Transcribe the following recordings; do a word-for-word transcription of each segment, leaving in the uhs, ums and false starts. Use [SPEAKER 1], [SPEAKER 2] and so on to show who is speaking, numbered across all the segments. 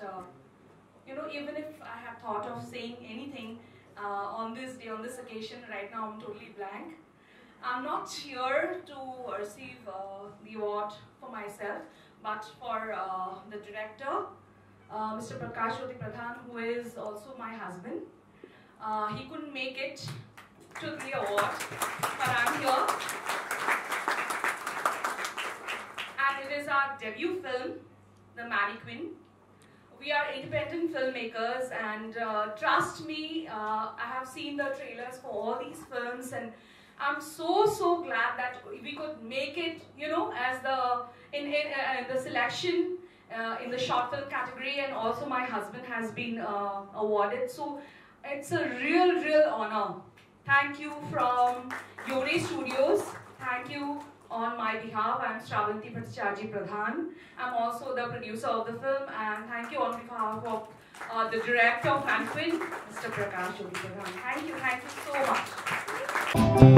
[SPEAKER 1] uh, you know, even if I have thought of saying anything uh, on this day, on this occasion, right now I'm totally blank. I'm not here to receive uh, the award for myself, but for uh, the director, uh, Mister Prakash Jyoti Pradhan, who is also my husband. Uh, he couldn't make it to the award, but I'm here. And it is our debut film, The Mannequin. We are independent filmmakers, and uh, trust me, uh, I have seen the trailers for all these films, and I'm so so glad that we could make it, you know, as the in, in, uh, in the selection uh, in the short film category, and also my husband has been uh, awarded. So it's a real real honor. Thank you from Yore Studios. Thank you on my behalf. I'm Shravanti Bhattacharjee Pradhan. I'm also the producer of the film, and thank you on behalf of uh, the director of Mannequin, Mister Prakash Jyoti Pradhan. Thank you, thank you so much.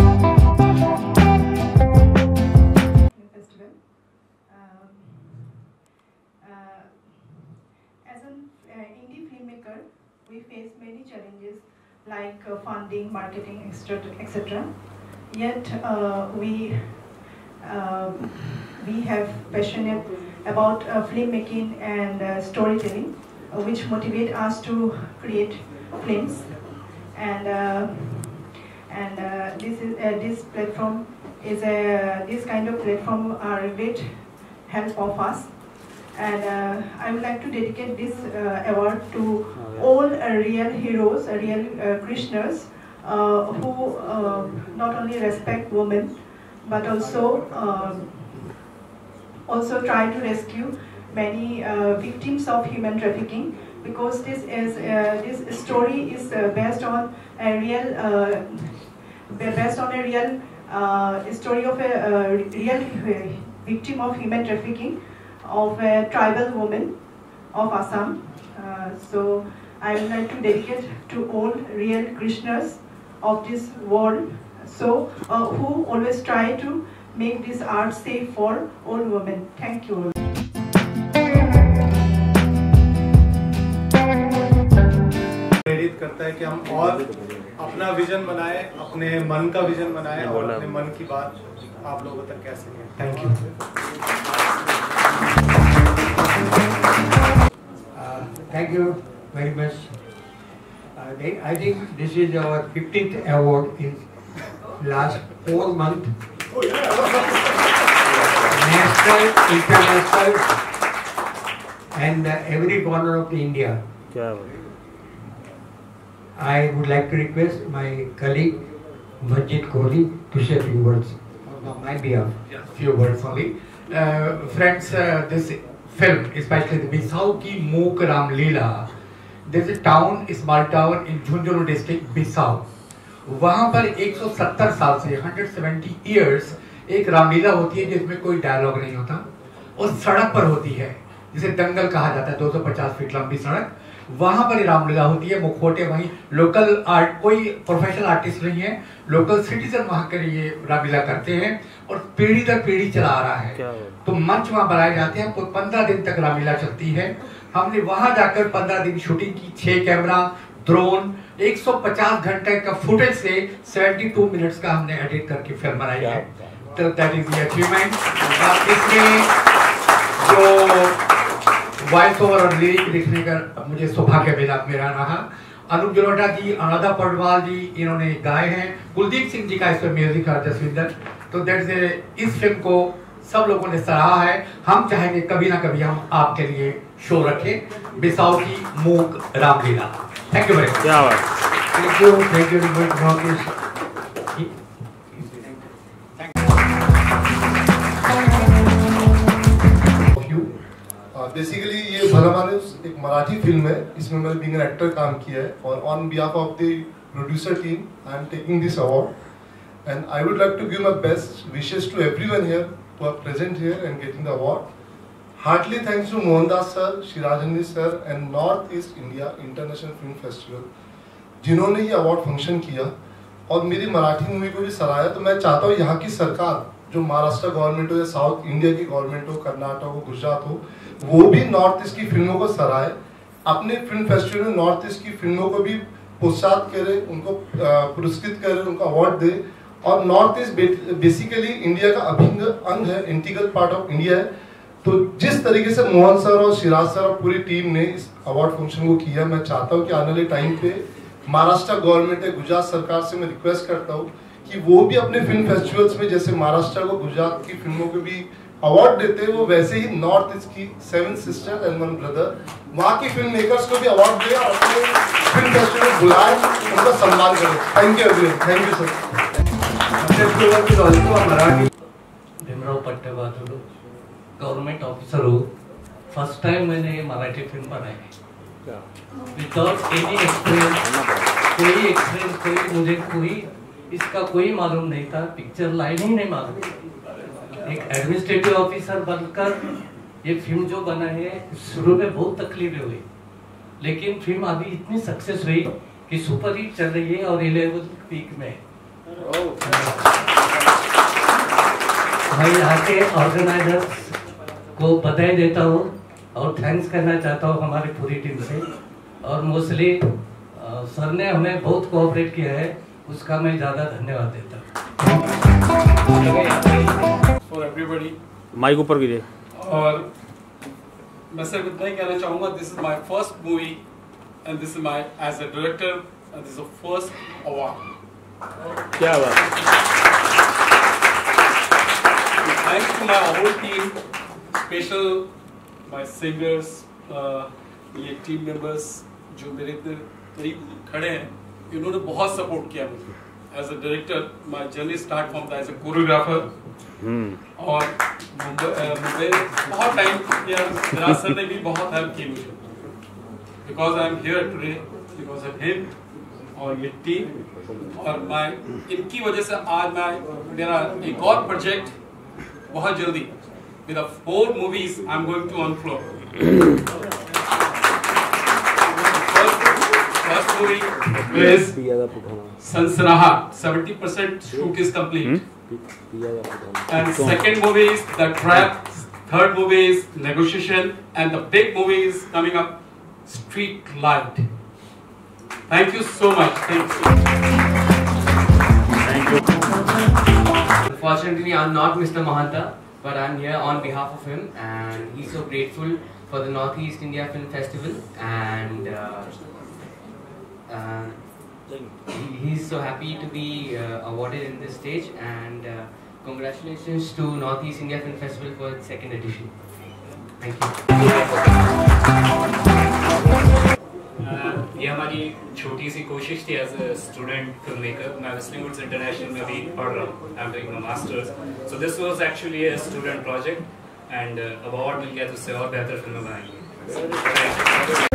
[SPEAKER 2] Festival. Um, uh, as an uh, indie filmmaker, we face many challenges like uh, funding, marketing, et cetera. Yet uh, we uh, we have passionate about uh, filmmaking and uh, storytelling, uh, which motivate us to create films. And uh, and uh, this is uh, this platform is a this kind of platform are a great help of us. And uh, I would like to dedicate this uh, award to all uh, real heroes, uh, real uh, Krishnas, uh, who uh, not only respect women, but also uh, also try to rescue many uh, victims of human trafficking. Because this is uh, this story is uh, based on a real uh, based on a real uh, story of a uh, real victim of human trafficking, of a tribal woman of Assam. Uh, so I would like to dedicate to all real Krishnas of this world, so uh, who always try to make this art safe for all women. Thank you.
[SPEAKER 3] प्रेरित करता है कि हम और अपना vision बनाए, अपने मन का विजन बनाए और अपने मन की बात आप लोगों तक कैसे लें। Thank you.
[SPEAKER 4] Thank you very much. Uh, they, I think this is our fifteenth award in last four months.
[SPEAKER 3] Oh, yeah.
[SPEAKER 4] National, international, and uh, every corner of India. I would like to request my colleague Majid Kohli to say a few words on my behalf.
[SPEAKER 5] Yeah, few words only. Uh, friends, uh, this film, especially the Bissau ki Mook Ramleela, there is a town, a small town in Jhunjhunu district, Bissau. वहाँ पर एक सौ सत्तर साल से one hundred seventy years एक रामलीला होती है जिसमें कोई डायलॉग नहीं होता और सड़क पर होती है, जिसे दंगल कहा जाता है, दो सौ पचास फीट लंबी सड़क। वहाँ पर रामलीला होती है, मुखौटे वहीं लोकल आर्ट, कोई प्रोफेशनल आर्टिस्ट नहीं है, लोकल सिटीजन वहाँ के लिए रामलीला करते हैं और पीढ़ी दर पीढ़ी चला आ रहा है। तो मंच वहाँ बनाए जाते हैं, पंद्रह दिन तक रामलीला चलती है। हमने वहाँ जाकर पंद्रह दिन शूटिंग की, छह कैमरा, ड्रोन, एक सौ पचास घंटे का फुटेज से बहत्तर मिनट्स का हमने एडिट करके फिल्म बनाई है। तो दैट इज द अचीवमेंट। इसमें जो वॉइस ओवर और लिरिक लिखने का मुझे सौभाग्य मिला मेरा रहा। अनूप जलोटा जी, अनुराधा पौडवाल जी इन्होंने गाए हैं, कुलदीप सिंह जी का इसमें म्यूजिक है, जसविंदर। तो दैट इज इस फिल्म को सब लोगों ने सराहा है। हम चाहेंगे कभी ना कभी हम आपके लिए शो रखें, बिसाऊ की मूक Ramlila. Thank you very much.
[SPEAKER 4] Thank you, thank you very much.
[SPEAKER 3] Basically ये भला मानुस एक मराठी फिल्म है, इसमें मैंने बीइंग एन एक्टर काम किया है और on behalf of the producer team I am taking this award and I would like to give my best wishes to everyone here who are present here and getting the award. Heartily thanks to Mohandas sir, Shirajandi sir and North East India International Film Festival जिन्होंने ये award function किया और मेरी Marathi movie को भी सराहा। तो मैं चाहता हूँ यहाँ की सरकार जो महाराष्ट्र गवर्नमेंट हो या साउथ इंडिया की गवर्नमेंट हो, कर्नाटक हो, गुजरात हो, वो भी नॉर्थ ईस्ट की फिल्मों को सराहे, अपने फिल्म फेस्टिवल में नॉर्थ ईस्ट की फिल्मों को भी प्रोत्साहित करे, उनको पुरस्कृत करे, उनको अवार्ड दे। और नॉर्थ ईस्ट बेसिकली इंडिया का अभिन्न अंग है, इंटीग्रल पार्ट ऑफ इंडिया है। तो जिस तरीके से मोहन सर और शिराज सर और पूरी टीम ने इस अवार्ड फंक्शन को किया, मैं चाहता हूँ कि आने वाले टाइम पे महाराष्ट्र गवर्नमेंट है, गुजरात सरकार से मैं रिक्वेस्ट करता हूँ कि वो भी अपने फिल्म फेस्टिवल्स में जैसे महाराष्ट्र को गुजरात की फिल्मों को भी अवार्ड देते हैं, वो वैसे ही नॉर्थ ईस्ट की seven sister and one brother वहाँ की फिल्म मेकर्स को भी अवार्ड दे और अपने फिल्म फेस्टिवल बुलाए, उनका सम्मान करें। Thank you everyone, thank you sir.
[SPEAKER 6] Bhimrao Pattebadulu government officer हो, फर्स्ट टाइम मैंने मराठी फिल्म बनाई विदाउट एनी एक्सपीरियंस, कोई एक्सपीरियंस कोई मुझे कोई इसका कोई मालूम नहीं था, पिक्चर लाइन ही नहीं मालूम। एक एडमिनिस्ट्रेटिव ऑफिसर बनकर ये फिल्म जो बना है, शुरू में बहुत तकलीफें हुई, लेकिन फिल्म अभी इतनी सक्सेस हुई कि सुपर हिट चल रही है और इलेवन पीक में। मैं यहाँ के ऑर्गेनाइजर्स को बधाई देता हूँ और थैंक्स करना चाहता हूँ हमारी पूरी टीम से, और मोस्टली सर ने हमें बहुत कोऑपरेट किया है, उसका मैं ज़्यादा धन्यवाद देता हूँ।
[SPEAKER 7] फॉर एवरीबडी
[SPEAKER 8] माइक ऊपर कीजिए।
[SPEAKER 7] और मैं सिर्फ इतना ही कहना चाहूँगा, this is my first movie and this is my as a director and this is the first award.
[SPEAKER 8] क्या बात।
[SPEAKER 7] Thanks to my whole team, special my singers, ये टीम मेंबर्स जो मेरे इतने करीब खड़े हैं, इन्होंने बहुत सपोर्ट किया मुझे as a director. My journey start from as a choreographer, और मुंबई बहुत टाइम किया, राज सर ने भी बहुत हेल्प की मुझे, because I am here today because of him और ये टीम, और मैं इनकी वजह से आज मैं मेरा एक और प्रोजेक्ट बहुत जल्दी with four movies I am going to on floor. First movie is Sansanahat. seventy percent shoot is complete. And second movie is The Trap. Third movie is Negotiation. And the big movie is coming up, Street Light. Thank you so much. Thank you.
[SPEAKER 8] Thank you.
[SPEAKER 9] Unfortunately, I'm not Mister Mahanta, but I'm here on behalf of him, and he's so grateful for the Northeast India Film Festival, and uh, uh, he, he's so happy to be uh, awarded in this stage, and uh, congratulations to Northeast India Film Festival for its second edition. Thank you.
[SPEAKER 10] Uh, ये हमारी छोटी सी कोशिश थी as a student film maker. मैं Whistling Woods International में भी पढ़ रहा हूँ, I am doing my masters, so this was actually a student project, and award मिल गया तो उससे और बेहतर फिल्में बनाएंगे।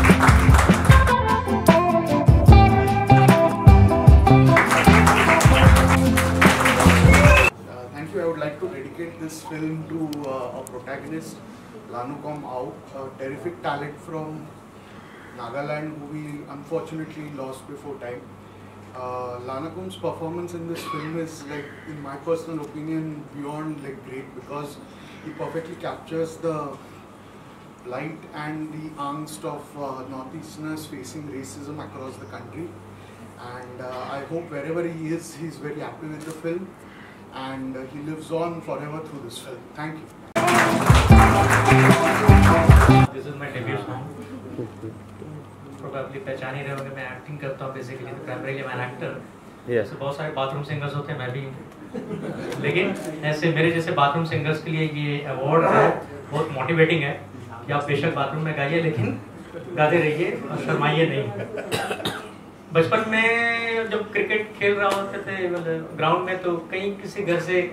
[SPEAKER 11] Thank you. I would like to dedicate this film to uh, a protagonist, Lanukom Ao, a terrific talent from Nagaland who we unfortunately lost before time. Uh, Lanakum's performance in this film is, like, in my personal opinion, beyond like great, because he perfectly captures the plight and the angst of uh, Northeasterners facing racism across the country. And uh, I hope wherever he is, he's very happy with the film, and uh, he lives on forever through this film. Thank you.
[SPEAKER 6] This is my debut song. Probably पहचान ही रहे होंगे, मैं acting करता हूँ basically, तो primarily मैं actor.
[SPEAKER 8] Yes.
[SPEAKER 6] तो बहुत सारे बाथरूम सिंगर्स होते हैं, मैं भी हूँ, लेकिन ऐसे मेरे जैसे बाथरूम सिंगर्स के लिए ये अवार्ड है बहुत मोटिवेटिंग है कि आप बेशक बाथरूम में गाइए, लेकिन गाते रहिए और शर्माइए नहीं। बचपन में जब क्रिकेट खेल रहा होते थे ग्राउंड में, तो कहीं किसी घर से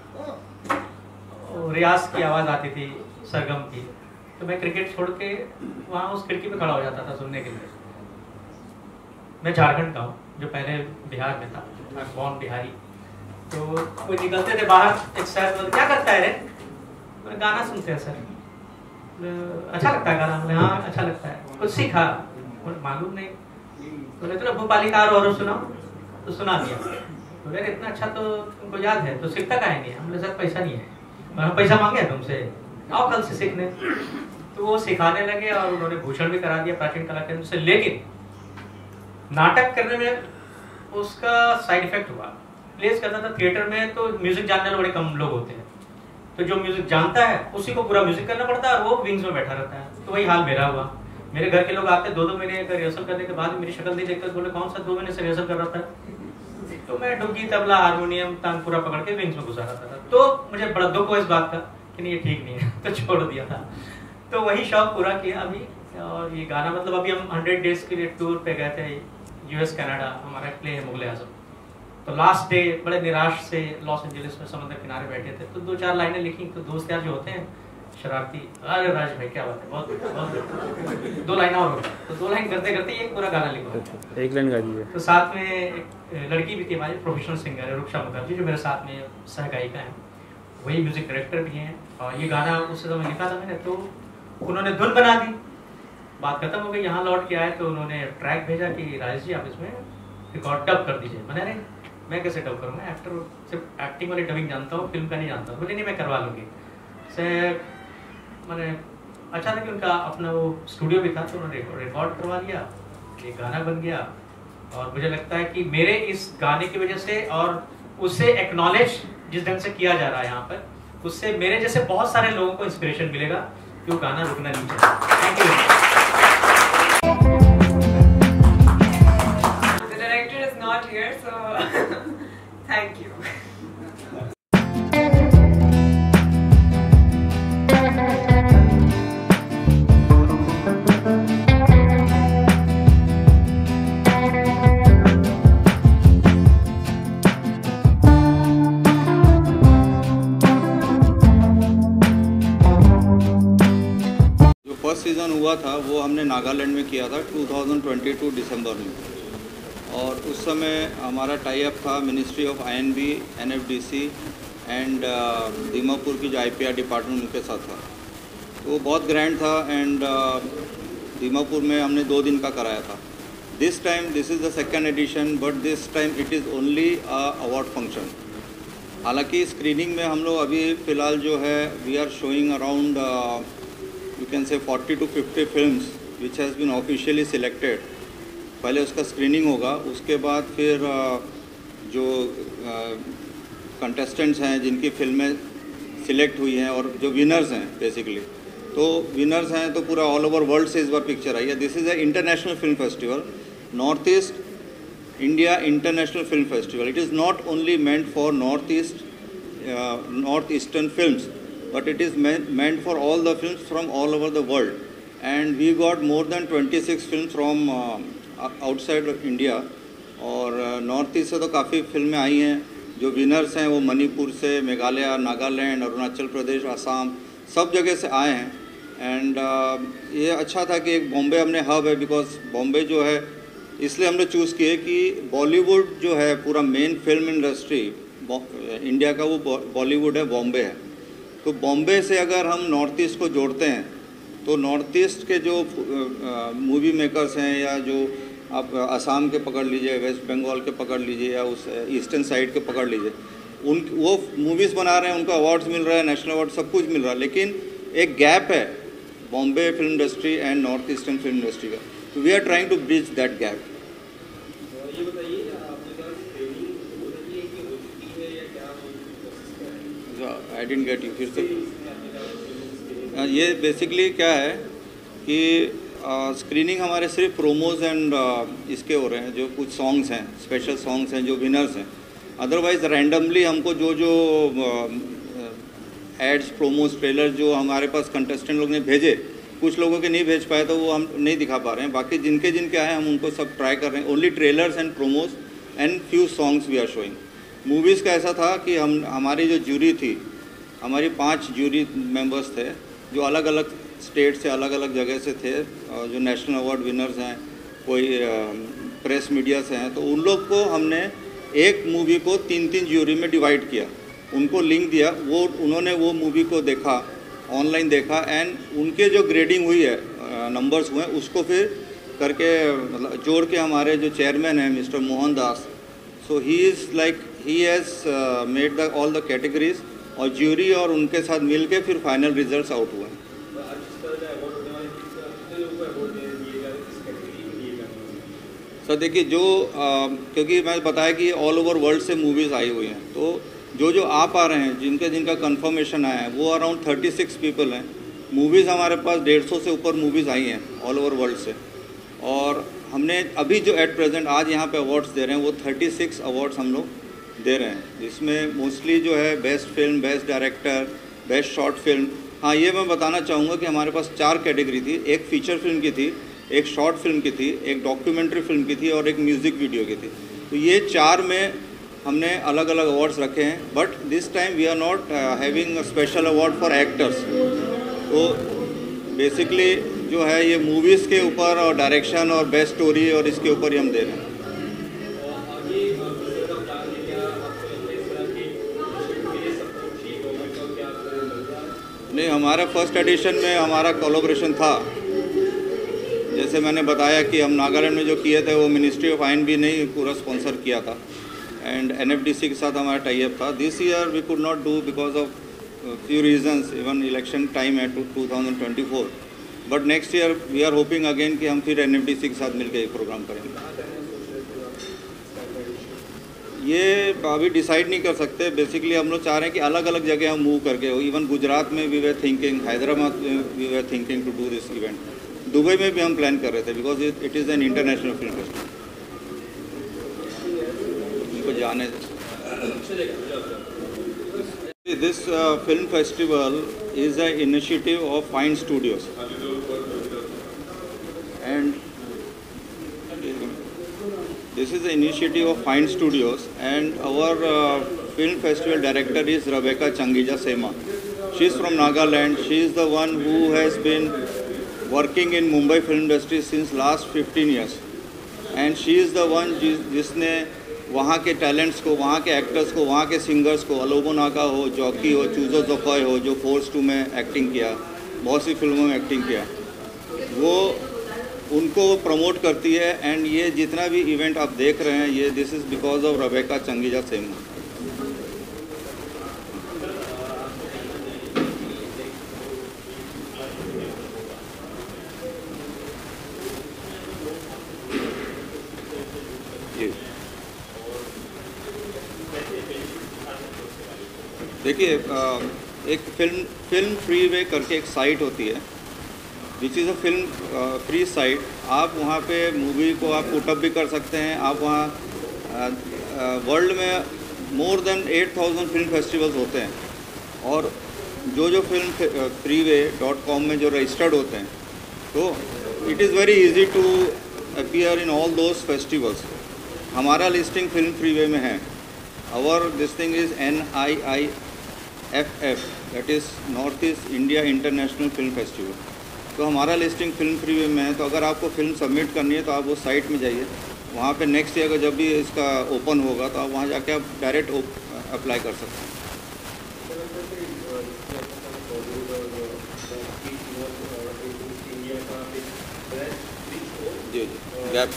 [SPEAKER 6] रियाज की आवाज़ आती थी, सरगम की, तो मैं क्रिकेट छोड़ के वहाँ उस खिड़की पे खड़ा हो जाता था सुनने के लिए। मैं झारखंड का हूँ, जो पहले बिहार में था, मैं बॉर्न बिहारी। तो कोई निकलते थे बाहर, एक सर बोले क्या करता है रे, मैं गाना सुनते हैं सर, अच्छा लगता है गाना, बोले हाँ अच्छा लगता है, कुछ सीखा, बोले मालूम नहीं, बोले तो भोपाली कार और सुनाओ, तो सुना दिया।
[SPEAKER 8] तो यार इतना अच्छा तो तुमको याद है, तो सीखता कहेंगे। हमने सर पैसा नहीं है, और हम पैसा मांगे तुमसे, आओ कल से सीखने। तो वो सिखाने लगे और उन्होंने भूषण भी करा दिया प्राचीन कला केंद्र से। लेकिन नाटक करने में उसका साइड इफेक्ट हुआ। प्लेस करता था थिएटर में तो म्यूजिक जानने वाले बड़े कम लोग होते हैं, तो जो म्यूजिक जानता है उसी को पूरा म्यूजिक करना पड़ता है और वो विंग्स में बैठा रहता है। तो वही हाल मेरा हुआ। मेरे घर के लोग आते दो दो महीने का रिहर्सल करने के बाद मेरी शक्ल नहीं देखते, बोले कौन सा दो महीने से रिहर्सल कर रहा था। तो मैं डुग्गी, तबला, हारमोनियम, तान पूरा पकड़ के विंग्स में घुसा रहता था। तो मुझे बड़ा दुख हुआ इस बात का कि नहीं ये ठीक नहीं है, तो छोड़ दिया था। तो वही शौक पूरा किया अभी। और ये गाना मतलब अभी हम हंड्रेड डेज के लिए टूर पे गए थे यूएस कनाडा, हमारा प्ले है मुगल आजम। तो लास्ट डे बड़े निराश से लॉस एंजलिस में समुद्र किनारे बैठे थे, तो दो चार लाइनें लिखी। तो दोस्त यार जो होते हैं शरारती, अरे राज भाई क्या बात है, बहुत बहुत दो लाइन और हो गई। तो दो लाइन करते करते एक पूरा गाना लिखा, एक लाइन गा दीजिए। तो साथ में एक लड़की भी थी हमारी, प्रोफेशनल सिंगर है रुक्षा मुखर्जी, जो मेरे साथ में सह गायिका है, वही म्यूजिक डायरेक्टर भी हैं। और ये गाना उस समय लिखा था मैंने, तो उन्होंने धुन बना दी। बात खत्म हो गई, यहाँ लौट के आए तो उन्होंने ट्रैक भेजा कि राजेश जी आप इसमें रिकॉर्ड डब कर दीजिए। मैंने अरे मैं कैसे डब करूँ, मैं एक्टर सिर्फ एक्टिंग वाली डबिंग जानता हूँ, फिल्म का नहीं जानता। बोले नहीं मैं करवा लूँगी। से मैंने अच्छा था कि उनका अपना वो स्टूडियो भी था, तो उन्होंने रिकॉर्ड करवा लिया, ये गाना बन गया। और मुझे लगता है कि मेरे इस गाने की वजह से और उससे एक्नॉलेज जिस ढंग से किया जा रहा है यहाँ पर, उससे मेरे जैसे बहुत सारे लोगों को इंस्पिरेशन मिलेगा कि वो गाना रुकना नहीं चाहिए। Thank you.
[SPEAKER 12] The director is not here, so thank you.
[SPEAKER 13] First season हुआ था वो हमने नागालैंड में किया था दो हज़ार बाईस दिसंबर में, और उस समय हमारा टाई अप था ministry of I and B, NFDC and Dimapur की जो आईपीआर डिपार्टमेंट उनके साथ था। तो वो बहुत ग्रैंड था एंड uh, दीमापुर में हमने दो दिन का कराया था। This time this is the second edition, but this time it is only a award function. हालांकि स्क्रीनिंग में हम लोग अभी फ़िलहाल जो है we are showing around you can say forty to fifty films which has been officially selected। पहले उसका स्क्रीनिंग होगा, उसके बाद फिर जो कंटेस्टेंट्स हैं जिनकी फिल्में सिलेक्ट हुई हैं और जो विनर्स हैं बेसिकली, तो विनर्स हैं तो पूरा ऑल ओवर वर्ल्ड से इस बार पिक्चर आई है। This is a international film festival, north east India international film festival. It is not only meant for north east north eastern films, but it is meant, meant for all the films from all over the world, and we got more than twenty-six films from uh, outside of India। और north east से तो काफ़ी फिल्में आई हैं। जो winners हैं वो मणिपुर से, मेघालय, नागालैंड, अरुणाचल प्रदेश, असम, सब जगह से आए हैं। एंड uh, ये अच्छा था कि एक बॉम्बे हमने हब है, बिकॉज बॉम्बे जो है इसलिए हमने चूज़ किए कि बॉलीवुड जो है पूरा मेन फिल्म इंडस्ट्री इंडिया का वो बॉलीवुड है, बॉम्बे है। तो बॉम्बे से अगर हम नॉर्थ ईस्ट को जोड़ते हैं तो नॉर्थ ईस्ट के जो मूवी मेकर्स हैं, या जो आप असम के पकड़ लीजिए, वेस्ट बंगाल के पकड़ लीजिए, या उस ईस्टर्न साइड के पकड़ लीजिए, उन वो मूवीज़ बना रहे हैं, उनको अवार्ड्स मिल रहा है, नेशनल अवार्ड सब कुछ मिल रहा है, लेकिन एक गैप है Bombay film industry and north eastern film industry का। तो we are trying to bridge that gap. I didn't get you, फिर से। ये बेसिकली क्या है कि स्क्रीनिंग हमारे सिर्फ प्रोमोज एंड इसके हो रहे हैं, जो कुछ सॉन्ग्स हैं, स्पेशल सॉन्ग्स हैं, जो विनर्स हैं। अदरवाइज़ रैंडमली हमको जो जो एड्स, प्रोमोज, ट्रेलर जो हमारे पास कंटेस्टेंट लोग ने भेजे, कुछ लोगों के नहीं भेज पाए तो वो हम नहीं दिखा पा रहे हैं। बाकी जिनके जिनके आए हम उनको सब ट्राई कर रहे हैं। Only trailers and promos and few songs we are showing. Movies का ऐसा था कि हम हमारी जो जूरी थी, हमारी पांच जूरी मेंबर्स थे जो अलग अलग स्टेट से, अलग अलग जगह से थे, जो नेशनल अवार्ड विनर्स हैं, कोई प्रेस मीडिया से हैं। तो उन लोग को हमने एक मूवी को तीन तीन जूरी में डिवाइड किया, उनको लिंक दिया, वो उन्होंने वो मूवी को देखा, ऑनलाइन देखा, एंड उनके जो ग्रेडिंग हुई है, नंबर्स हुए, उसको फिर करके मतलब जोड़ के हमारे जो चेयरमैन हैं mister Mohan Das, So he is like he has uh, made the all the categories और ज्यूरी और उनके साथ मिलके फिर फाइनल रिजल्ट्स आउट हुए। सर देखिए जो आ, क्योंकि मैं बताया कि ऑल ओवर वर्ल्ड से मूवीज़ आई हुई हैं, तो जो जो आ पा रहे हैं जिनके जिनका कंफर्मेशन आया है वो अराउंड थर्टी सिक्स पीपल हैं। मूवीज़ हमारे पास डेढ़ सौ से ऊपर मूवीज़ आई हैं ऑल ओवर वर्ल्ड से, और हमने अभी जो एट प्रेजेंट आज यहाँ पे अवार्ड्स दे रहे हैं वो थर्टी सिक्स अवार्ड्स हम लोग दे रहे हैं, जिसमें मोस्टली जो है best film, best director, best short film. हाँ, ये मैं बताना चाहूँगा कि हमारे पास चार कैटेगरी थी, एक फीचर फिल्म की थी, एक शॉर्ट फिल्म की थी, एक डॉक्यूमेंट्री फिल्म की थी और एक म्यूज़िक वीडियो की थी। तो ये चार में हमने अलग अलग अवार्ड्स रखे हैं, but this time we are not having a special award for actors. तो बेसिकली जो है ये मूवीज़ के ऊपर और डायरेक्शन और बेस्ट स्टोरी और इसके ऊपर ही हम दे रहे हैं। नहीं, हमारा फर्स्ट एडिशन में हमारा कोलैबोरेशन था, जैसे मैंने बताया कि हम नागालैंड में जो किए थे वो मिनिस्ट्री ऑफ आइन भी नहीं पूरा स्पॉन्सर किया था, एंड एनएफडीसी के साथ हमारा टाई अप था। This year we could not do because of few reasons, even election time है two thousand twenty four, but next year we are hoping again कि हम फिर एनएफडीसी के साथ मिलकर एक प्रोग्राम करेंगे। ये अभी डिसाइड नहीं कर सकते, बेसिकली हम लोग चाह रहे हैं कि अलग अलग जगह हम मूव करके हो। इवन गुजरात में वी वर थिंकिंग, हैदराबाद में we were thinking to do this event, Dubai में भी हम प्लान कर रहे थे because it it is an international film festival. उनको जाने this film festival is a initiative of Fine Studios and this is the initiative of Fine Studios, and our uh, film festival director is Rebecca Changija Sema. She is from Nagaland. She is the one who has been working in Mumbai film industry since last fifteen years, and she is the one जिसने वहाँ के talents को, वहाँ के actors को, वहाँ के singers को, अलोबो नागा हो, जॉकी हो, चूजो जोकॉय हो, जो फोर्स टू में एक्टिंग किया, बहुत सी फिल्मों में एक्टिंग किया, वो उनको प्रमोट करती है। एंड ये जितना भी इवेंट आप देख रहे हैं ये this is because of Rebecca Changkija Sema. देखिए एक फिल्म फिल्म फ्री वे करके एक साइट होती है, which is a film free site. आप वहाँ पे मूवी को आप पुटअप भी कर सकते हैं। आप वहाँ वर्ल्ड में more than eight thousand film festivals होते हैं, और जो जो FilmFreeway dot com में जो रजिस्टर्ड होते हैं, तो it is very easy to appear in all those festivals. हमारा लिस्टिंग फिल्म फ्री वे में है। Our this thing is an I I F F, that is north east India international film festival. तो हमारा listing FilmFreeway में है। तो अगर आपको फिल्म सबमिट करनी है तो आप वो साइट में जाइए, वहाँ पे नेक्स्ट ईयर का जब भी इसका ओपन होगा तो आप वहाँ जाके आप डायरेक्ट अप्लाई कर सकते हैं। जी जी गैप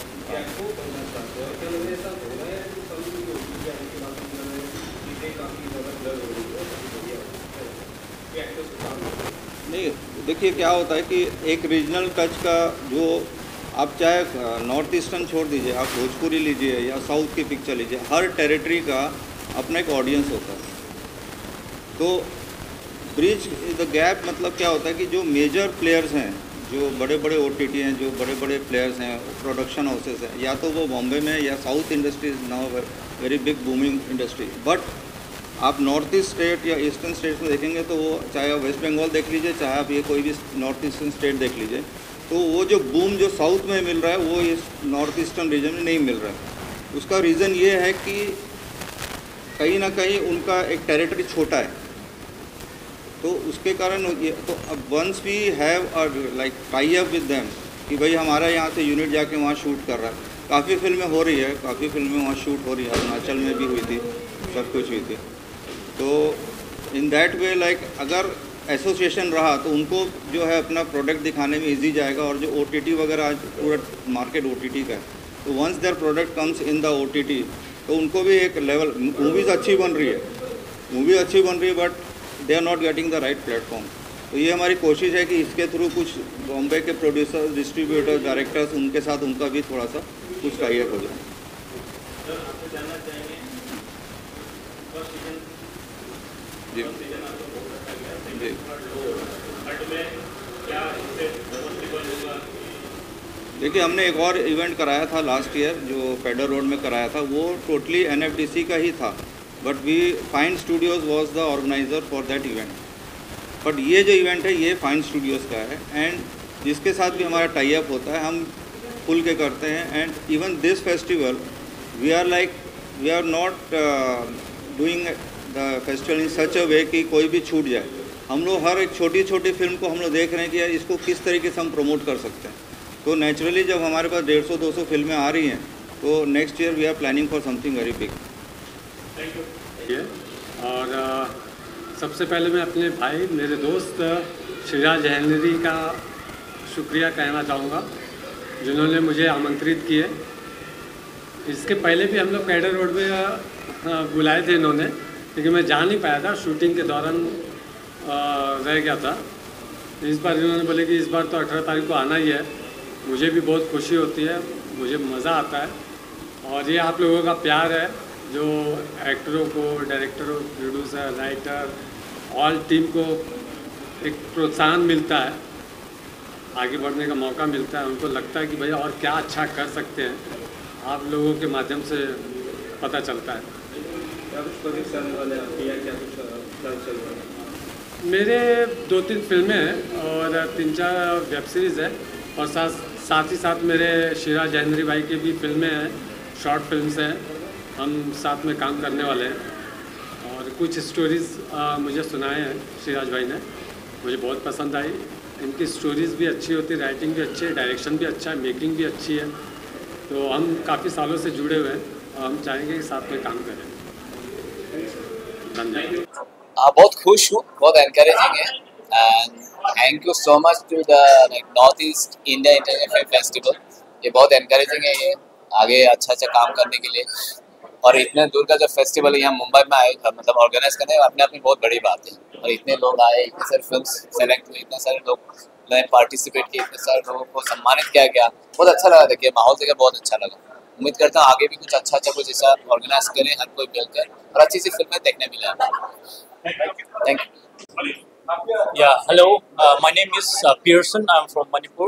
[SPEAKER 13] नहीं, देखिए क्या होता है कि एक रीजनल टच का जो आप चाहे नॉर्थ ईस्टर्न छोड़ दीजिए, आप भोजपुरी लीजिए या साउथ की पिक्चर लीजिए, हर टेरिटरी का अपना एक ऑडियंस होता है। तो ब्रिज द गैप मतलब क्या होता है कि जो मेजर प्लेयर्स हैं, जो बड़े बड़े ओ टी टी हैं, जो बड़े बड़े प्लेयर्स हैं, प्रोडक्शन हाउसेस हैं, या तो वो बॉम्बे में या south industry is now very big booming industry. But आप नॉर्थ ईस्ट स्टेट या ईस्टर्न स्टेट्स में देखेंगे तो वो, चाहे आप वेस्ट बंगाल देख लीजिए, चाहे आप ये कोई भी नॉर्थ ईस्टर्न स्टेट देख लीजिए, तो वो जो बूम जो साउथ में मिल रहा है वो इस नॉर्थ ईस्टर्न रीजन में नहीं मिल रहा है। उसका रीज़न ये है कि कहीं ना कहीं उनका एक टेरिटरी छोटा है, तो उसके कारण ये, तो अब once we have a like tie up with them कि भाई हमारा यहाँ से यूनिट जाके वहाँ शूट कर रहा है। काफ़ी फिल्में हो रही है, काफ़ी फिल्में वहाँ शूट हो रही है, अरुणाचल में भी हुई थी, सब कुछ हुई थी। तो इन दैट वे लाइक अगर एसोसिएशन रहा तो उनको जो है अपना प्रोडक्ट दिखाने में इजी जाएगा। और जो ओटीटी वगैरह आज पूरा मार्केट ओटीटी का है, तो once their product comes in the OTT तो उनको भी एक लेवल, मूवीज़ अच्छी बन रही है, मूवी अच्छी बन रही है, but they are not getting the right platform. तो ये हमारी कोशिश है कि इसके थ्रू कुछ बॉम्बे के प्रोड्यूसर्स, डिस्ट्रीब्यूटर्स, डायरेक्टर्स, उनके साथ उनका भी थोड़ा सा कुछ टाई अप हो जाए। जी जी देखिए, हमने एक और इवेंट कराया था लास्ट ईयर जो पेडर रोड में कराया था, वो totally N F D C का ही था, but we Fine Studios was the organizer for that event. बट ये जो इवेंट है ये फाइन स्टूडियोज़ का है, एंड जिसके साथ भी हमारा टाई अप होता है हम खुल के करते हैं। And even this festival we are like we are not doing the festival in such a way कि कोई भी छूट जाए। हम लोग हर एक छोटी छोटी फिल्म को हम लोग देख रहे हैं कि यार इसको किस तरीके से हम प्रमोट कर सकते हैं। तो नेचुरली जब हमारे पास डेढ़ सौ दो सौ फिल्में आ रही हैं तो next year we are planning for something very big.
[SPEAKER 7] और आ, सबसे पहले मैं अपने भाई, मेरे दोस्त शिराज जहनरी का शुक्रिया कहना चाहूँगा जिन्होंने मुझे आमंत्रित किए। इसके पहले भी हम लोग पेडर रोड में बुलाए थे इन्होंने, लेकिन मैं जा नहीं पाया था, शूटिंग के दौरान रह गया था। इस बार इन्होंने बोले कि इस बार तो अठारह तारीख को आना ही है। मुझे भी बहुत खुशी होती है, मुझे मज़ा आता है। और ये आप लोगों का प्यार है जो एक्टरों को, डायरेक्टरों, प्रोड्यूसर, राइटर, ऑल टीम को एक प्रोत्साहन मिलता है, आगे बढ़ने का मौका मिलता है। उनको लगता है कि भैया और क्या अच्छा कर सकते हैं, आप लोगों के माध्यम से पता चलता है। मेरे दो तीन फिल्में हैं और तीन चार वेब सीरीज़ है, और साथ साथ ही साथ मेरे शिराज जहनरी भाई की भी फिल्में हैं, शॉर्ट फिल्म्स हैं, हम साथ में काम करने वाले हैं। और कुछ स्टोरीज़ मुझे सुनाए हैं शिराज भाई ने, मुझे बहुत पसंद आई। इनकी स्टोरीज़ भी अच्छी होती, राइटिंग भी अच्छी है, डायरेक्शन भी अच्छा है, मेकिंग भी अच्छी है। तो हम काफ़ी सालों से जुड़े हुए हैं और हम चाहेंगे कि साथ में काम करें। धन्यवाद।
[SPEAKER 14] बहुत खुश हूँ, बहुत एनकरेजिंग है, and thank you so much to the like north east India international film festival. ये बहुत एनकरेजिंग है, ये आगे अच्छा अच्छा काम करने के लिए। और इतने दूर का जो फेस्टिवल यहाँ मुंबई में आए, मतलब ऑर्गेनाइज करने अपने आप में बहुत बड़ी बात है। और इतने लोग आए, इतने सारे फिल्म सेलेक्ट हुए, इतने सारे लोग ने पार्टिसिपेट किए, इतने सारे लोगों को सम्मानित किया गया, बहुत अच्छा लगा। देखिए माहौल देखिए बहुत अच्छा लगा। उम्मीद करता हूँ आगे भी कुछ अच्छा अच्छा कुछ ऐसा ऑर्गेनाइज करें, हर कोई मिलकर, और अच्छी सी फिल्में देखने मिले। Thank you.
[SPEAKER 15] Yeah, hello. Uh, my name is uh, Pearson. I'm from Manipur.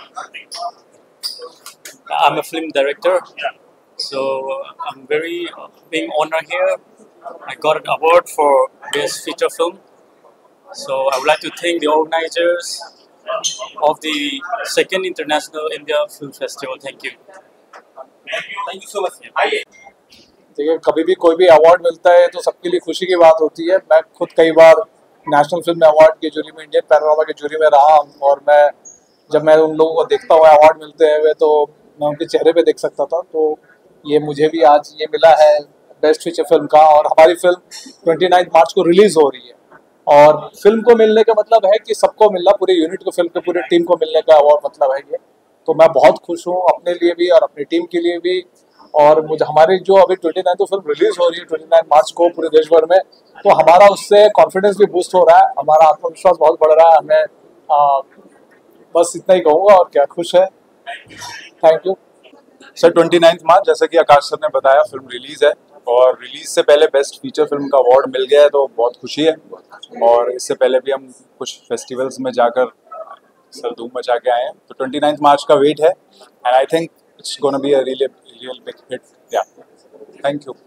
[SPEAKER 15] I'm a film director. So I'm very uh, being honored here. I got an award for best feature film. So I would like to thank the organizers of the second International India Film Festival. Thank you. Thank you so much.
[SPEAKER 16] देखिए, कभी भी कोई भी award मिलता है तो सबके लिए खुशी की बात होती है। मैं खुद कई बार नेशनल फिल्म अवार्ड की जूरी में, इंडियन पैनोरामा की जूरी में रहा हूँ, और मैं जब मैं उन लोगों को देखता हुआ अवार्ड मिलते हुए तो मैं उनके चेहरे पे देख सकता था। तो ये मुझे भी आज ये मिला है बेस्ट फीचर फिल्म का, और हमारी फिल्म उनतीस मार्च को रिलीज हो रही है। और फिल्म को मिलने का मतलब है कि सबको मिलना, पूरे यूनिट को, फिल्म के पूरे टीम को मिलने का अवार्ड मतलब है ये। तो मैं बहुत खुश हूँ अपने लिए भी और अपनी टीम के लिए भी। और मुझे हमारी जो अभी उनतीस तो फिल्म रिलीज हो रही है उनतीस मार्च को पूरे देश भर में, तो हमारा उससे कॉन्फिडेंस भी बूस्ट हो रहा है, हमारा आत्मविश्वास बहुत बढ़ रहा है। हमें आ, बस इतना ही कहूँगा, और क्या, खुश है। Thank you
[SPEAKER 17] sir. उनतीस मार्च, जैसा कि आकाश सर ने बताया, फिल्म रिलीज है, और रिलीज से पहले बेस्ट फीचर फिल्म का अवार्ड मिल गया है, तो बहुत खुशी है। और इससे पहले भी हम कुछ फेस्टिवल्स में जाकर सर धूम मचा के आए हैं, तो उनतीस मार्च का वेट है, and I think it's gonna be a really real big hit. Yeah thank you.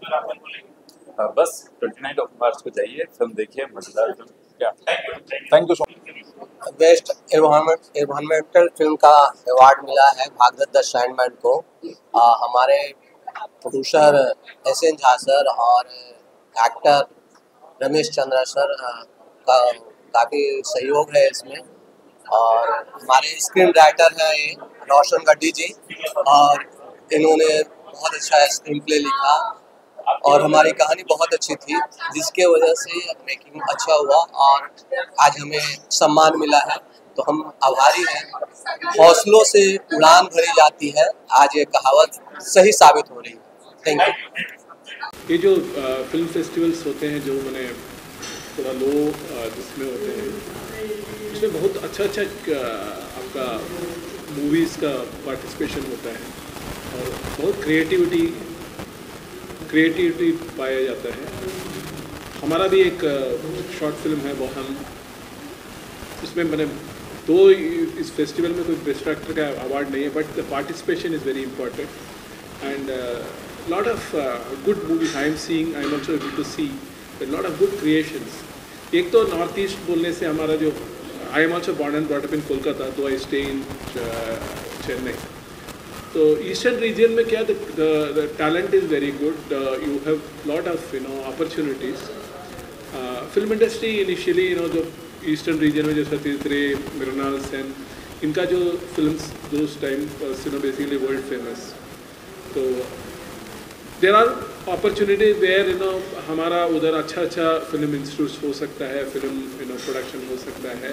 [SPEAKER 18] बस उनतीस मार्च को जाइए, फिल्म देखिए, मजेदार फिल्म। Yeah
[SPEAKER 17] thank you so much.
[SPEAKER 19] Best environment environmental film का अवार्ड मिला है भागवत द शाइनमैन को। आ, हमारे producer S N Jha sir और एक्टर रमेश चंद्रा सर का काफ़ी सहयोग है इसमें। और हमारे स्क्रीन राइटर हैं ये रोशन गड्डी जी, और इन्होंने बहुत अच्छा स्क्रीन प्ले लिखा, और हमारी कहानी बहुत अच्छी थी, जिसके वजह से मेकिंग अच्छा हुआ और आज हमें सम्मान मिला है। तो हम आभारी हैं। हौसलों से उड़ान भरी जाती है, आज ये कहावत सही साबित हो रही है। Thank you.
[SPEAKER 16] ये जो फिल्म फेस्टिवल्स होते हैं जो मैंने थोड़ा लो जिसमें होते हैं, उसमें बहुत अच्छा अच्छा आपका मूवीज़ का पार्टिसिपेशन होता है और बहुत क्रिएटिविटी क्रिएटिविटी पाया जाता है। हमारा भी एक शॉर्ट फिल्म है वो हम, इसमें मैंने दो इस फेस्टिवल में कोई बेस्ट एक्टर का अवार्ड नहीं है, but the participation is very important and lot of good movies I am seeing, I am also able to see lot of good creations. एक तो नॉर्थ ईस्ट बोलने से हमारा जो, I am also born and brought up in Kolkata, though I stay in Chennai. तो eastern region में क्या the talent is very good, you have lot of you know opportunities. Film industry initially you know जो eastern region में जो सतीश रे, मृणाल सेन, इनका जो films those time you know basically world famous. तो there are opportunity where you know हमारा उधर अच्छा अच्छा फिल्म इंस्टीट्यूट हो सकता है, फिल्म यू नो प्रोडक्शन हो सकता है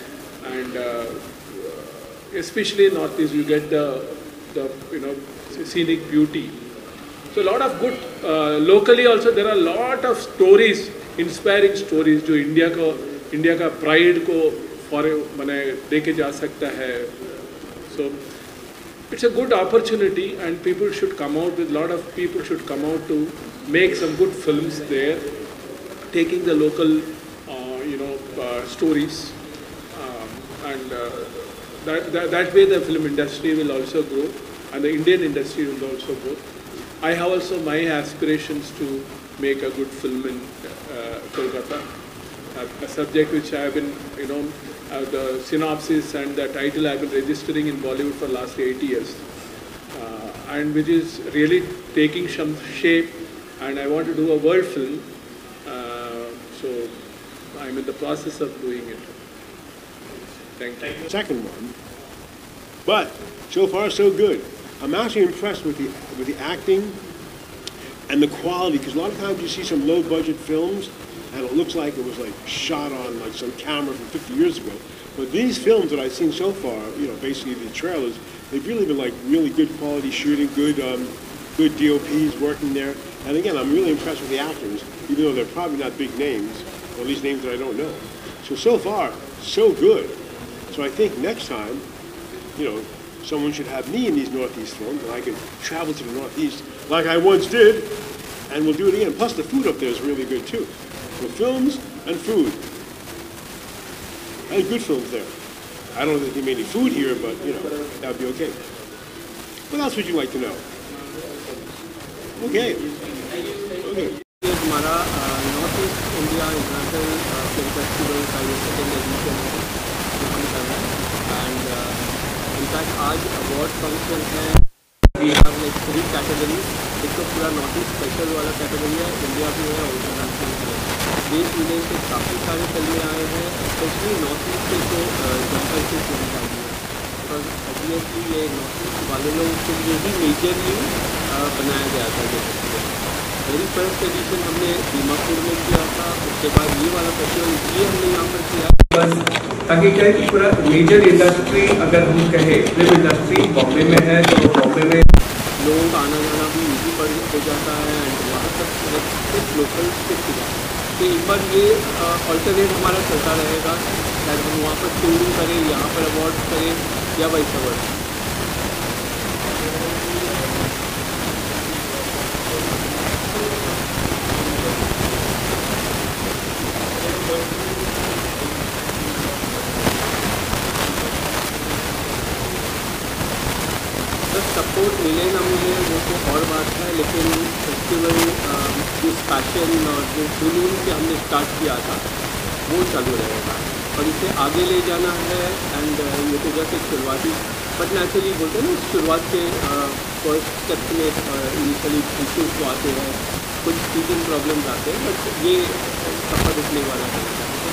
[SPEAKER 16] and specially north east you get the the you know scenic beauty. So a lot of good uh, locally also there are a lot of stories, inspiring stories जो India को India का pride को for मैंने लेके जा सकता है. So it's a good opportunity and people should come out with, lot of people should come out to make some good films there, taking the local uh, you know uh, stories um, and uh, that, that that way the film industry will also grow and the Indian industry will also grow. I have also my aspirations to make a good film in uh, Kolkata, a, a subject which I have been, you know, uh, the synopsis and the title I have been registering in Bollywood for last eight years, uh, and which is really taking some shape, and I want to do a world film, uh, so I'm in the process of doing it. Thank you.
[SPEAKER 20] Second one, but so far so good. I'm actually impressed with the with the acting and the quality, because a lot of times you see some low-budget films and it looks like it was like shot on like some camera from fifty years ago. But these films that I've seen so far, you know, basically the trailers, they've really been like really good quality shooting, good um, good D O Ps working there. And again, I'm really impressed with the actors, even though they're probably not big names, or at least names that I don't know. So so far, so good. So I think next time, you know, someone should have me in these Northeast films, and I can travel to the Northeast like I once did, and we'll do it again. Plus, the food up there is really good too. So films and food. I had good films there. I don't think they made any food here, but you know, that would be okay. What else would you like to know? Okay. Okay.
[SPEAKER 21] हमारा north east India international film festival का ये second edition है जो हम कर रहे हैं, and in fact आज अवार्ड फंक्शन है. We have like three categories. एक तो पूरा नॉर्थ ईस्ट स्पेशल वाला कैटेगरी है, इंडिया भी है और इंटरनेशनल भी है. देश विदेश से काफ़ी सारे फिल्में आए हैं, स्पेशली नॉर्थ ईस्ट से जो जमकर से फिल्म आई है, बिकॉज ऑब्वियसली ये नॉर्थ ईस्ट वाले लोगों के लिए ही मेजरली बनाया गया था. जैसे वेरी फर्स्ट एडिशन हमने दीमापुर में किया था, उसके बाद ये वाला फेस्टिवल इसलिए हमने यहाँ पर किया बस ताकि क्या है कि पूरा मेजर इंडस्ट्री, अगर हम कहें फिल्म इंडस्ट्री बॉम्बे में है तो बॉम्बे में लोगों का आना जाना भी ईजी पड़ हो जाता है, एंड वहाँ तक सिर्फ लोकल शिफ्ट हुआ. तो एक बार ये ऑल्टरनेट हमारा चलता रहेगा, शायद हम वहाँ पर टूरिंग करें, यहाँ पर अवार्ड करें या वाइस वर्सा. सपोर्ट मिले ना मिले वो तो और बात है, लेकिन फेस्टिवल जिस पैशन और जो जुनून से हमने स्टार्ट किया था वो चालू रहेगा और इसे आगे ले जाना है. एंड ये तो जैसे शुरुआती बट नेचुरली बोलते हैं ना, शुरुआत के फर्स्ट स्टेप में इनिशियली इशूज़ तो आते हैं, कुछ टीचिंग प्रॉब्लम्स आते हैं, बट ये सफ़र रुकने वाला है.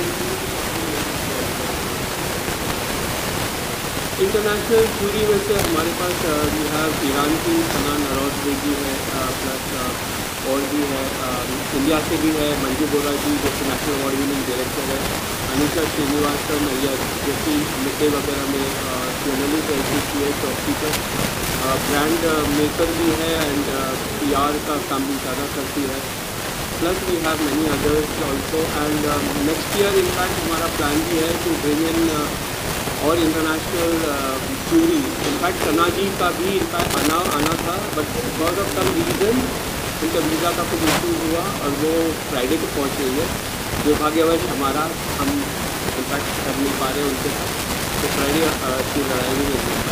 [SPEAKER 21] इंटरनेशनल जूरी में से हमारे पास वी हैव ईरान की सना नरोज बेगी है, प्लस और भी है इंडिया से भी है मंजू बोरा जी जो कि नेशनल अवार्ड विनिंग डायरेक्टर है, अनुषा श्रीनिवासन अय्यर जो कि मिटे वगैरह में जर्नलिस्ट रही थी, टॉप टीचर, ब्रांड मेकर भी है एंड पी आर का काम भी ज़्यादा करती है. Plus we have many others also and next year in fact हमारा प्लान भी है टू ब्रिंग इन और international jury. In fact Sana ji का भी इनफैक्ट आना आना था but because of some reason उनका वीज़ा का कुछ इशू हुआ और वो फ्राइडे को पहुँच रही है. दुर्भाग्यवश हमारा हम इनफैक्ट कर नहीं पा रहे उनके साथ, तो फ्राइडे की लड़ाई में